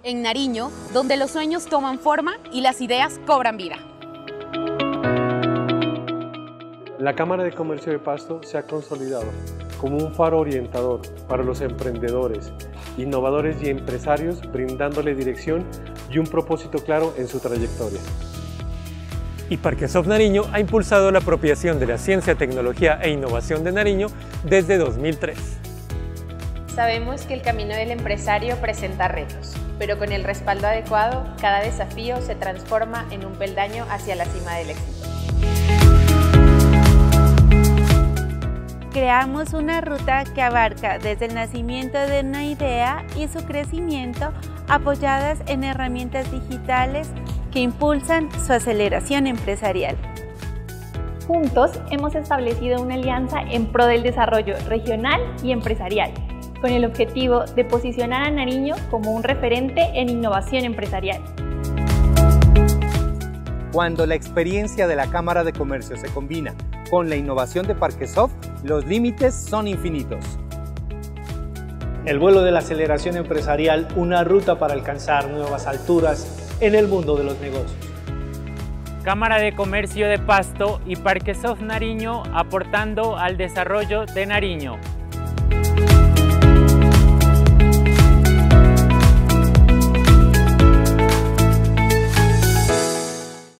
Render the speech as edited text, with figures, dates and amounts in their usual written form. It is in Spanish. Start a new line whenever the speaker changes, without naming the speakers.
en Nariño, donde los sueños toman forma y las ideas cobran vida.
La Cámara de Comercio de Pasto se ha consolidado como un faro orientador para los emprendedores, innovadores y empresarios, brindándole dirección y un propósito claro en su trayectoria.
Y Parquesoft Nariño ha impulsado la apropiación de la ciencia, tecnología e innovación de Nariño desde 2003.
Sabemos que el camino del empresario presenta retos, pero con el respaldo adecuado, cada desafío se transforma en un peldaño hacia la cima del éxito.
Creamos una ruta que abarca desde el nacimiento de una idea y su crecimiento, apoyadas en herramientas digitales que impulsan su aceleración empresarial.
Juntos hemos establecido una alianza en pro del desarrollo regional y empresarial, con el objetivo de posicionar a Nariño como un referente en innovación empresarial.
Cuando la experiencia de la Cámara de Comercio se combina con la innovación de Parquesoft, los límites son infinitos.
El vuelo de la aceleración empresarial, una ruta para alcanzar nuevas alturas en el mundo de los negocios.
Cámara de Comercio de Pasto y Parquesoft Nariño aportando al desarrollo de Nariño.